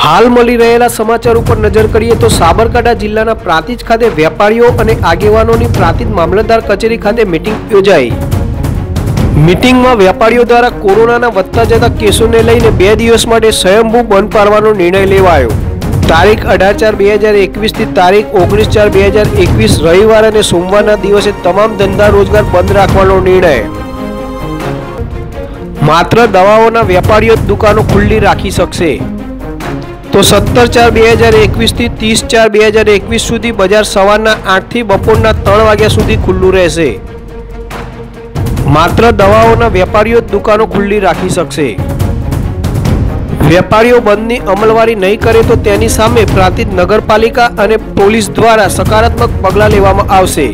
હાલ મળી રહેલા સમાચાર ઉપર નજર કરીએ તો સાબરકાંઠા જિલ્લાના પ્રાંતિજ ખાતે વેપારીઓ અને આગેવાનોની પ્રાંતિજ મામલતદાર કચેરી ખાતે મીટિંગ યોજાઈ। મીટિંગમાં વેપારીઓ દ્વારા કોરોનાના વધતા જતા કેસોને લઈને 2 દિવસ માટે સ્વયંભૂ બંધ પાડવાનો નિર્ણય લેવાયો। તારીખ 18/4/2021 થી તારીખ 19/4/2021 રવિવાર અને સોમવારના દિવસે તમામ ધંધા રોજગાર બંધ રાખવાનો નિર્ણય। માત્ર દવાઓના વેપારીઓ જ દુકાનો ખુલ્લી રાખી શકશે। तो 17/4/2021 થી 30/4/2021 સુધી બજાર સવારના 8 થી બપોરના 3 વાગ્યા સુધી ખુલ્લું રહેશે। માત્ર દવાઓના વેપારીઓ જ દુકાનો ખુલ્લી રાખી શકશે। વેપારીઓ બંધની અમલવારી નહીં કરે તો તેની સામે પ્રાંતિજ નગરપાલિકા અને પોલીસ દ્વારા સકારાત્મક પગલાં લેવામાં આવશે।